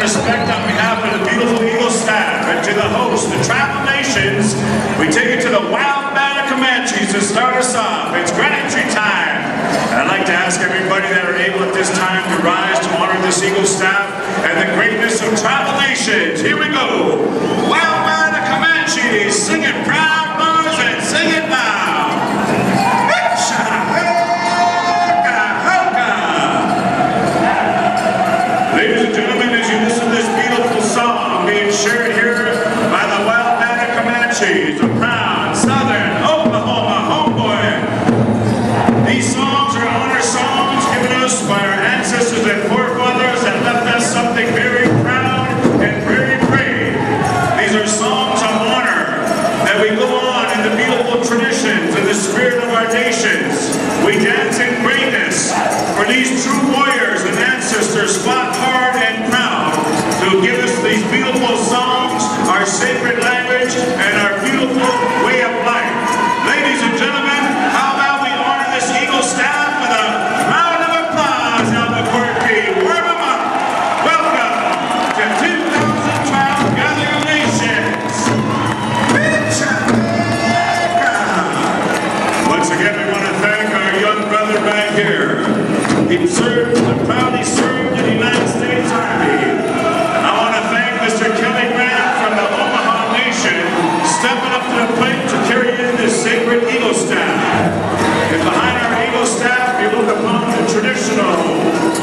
respect on behalf of the beautiful Eagle staff and to the host, the Travel Nations, we take it to the Wild Band of Comanches to start us off. It's gratitude time. And I'd like to ask everybody that are able at this time to rise to honor this Eagle staff and the greatness of Travel Nations. Here we go. Wild Band of Comanches, sing it proud, boys, and sing it loud. Ladies and gentlemen, as you listen to this beautiful song being shared here by the Wild Band of Comanches, a proud Southern Oklahoma homeboy. These songs are honor songs given us by our ancestors and forefathers that left us something very proud and very brave. These are songs of honor that we go on in the beautiful traditions and the spirit of our nations. We dance in greatness for these true warriors and ancestors fought hard and proud to give us these beautiful songs, our sacred language, and our beautiful way of life. Ladies and gentlemen, how about we honor this Eagle staff with a round of applause, Albuquerque. Warm them up. Welcome to 2012 Gathering of Nations. Once again, we want to thank our young brother right here. He proudly served in the United States Army. I want to thank Mr. Kelly Grant from the Omaha Nation stepping up to the plate to carry in this sacred Eagle staff. And behind our Eagle staff, we look upon the traditional